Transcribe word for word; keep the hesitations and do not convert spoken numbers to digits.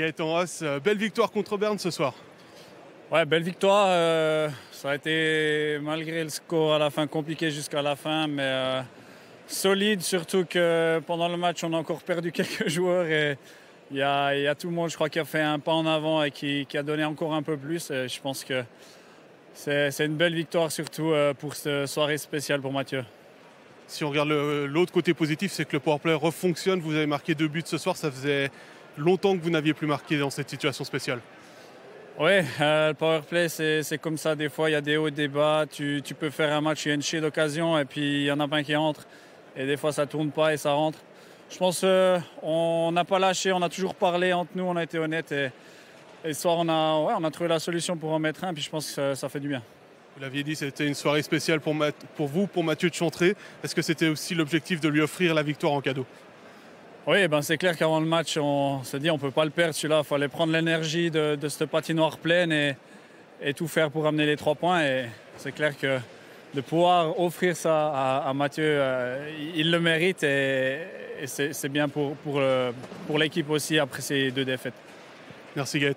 Gaëtan Haas, belle victoire contre Berne ce soir. Ouais, belle victoire. Euh, ça a été, malgré le score à la fin, compliqué jusqu'à la fin, mais euh, solide, surtout que pendant le match, on a encore perdu quelques joueurs et il y a, y a tout le monde, je crois, qui a fait un pas en avant et qui, qui a donné encore un peu plus. Et je pense que c'est, c'est une belle victoire, surtout euh, pour cette soirée spéciale pour Mathieu. Si on regarde le, l'autre côté positif, c'est que le powerplay refonctionne. Vous avez marqué deux buts ce soir, ça faisait longtemps que vous n'aviez plus marqué dans cette situation spéciale. Oui, euh, le powerplay, c'est, c'est comme ça. Des fois, il y a des hauts et des bas. Tu, tu peux faire un match, il y a une chier d'occasion et puis il y en a pas un qui rentre. Et des fois, ça tourne pas et ça rentre. Je pense qu'on n'a pas lâché, on a toujours parlé entre nous, on a été honnêtes. Et, et ce soir, on a, ouais, on a trouvé la solution pour en mettre un. Puis je pense que ça, ça fait du bien. Vous l'aviez dit, c'était une soirée spéciale pour, Math- pour vous, pour Mathieu de Chantrey. Est-ce que c'était aussi l'objectif de lui offrir la victoire en cadeau? Oui, ben c'est clair qu'avant le match, on se dit on ne peut pas le perdre celui-là. Il fallait prendre l'énergie de, de cette patinoire pleine et, et tout faire pour amener les trois points. Et c'est clair que de pouvoir offrir ça à, à Mathieu, euh, il le mérite et, et c'est, c'est bien pour, pour, euh, pour l'équipe aussi après ces deux défaites. Merci Gaëtan.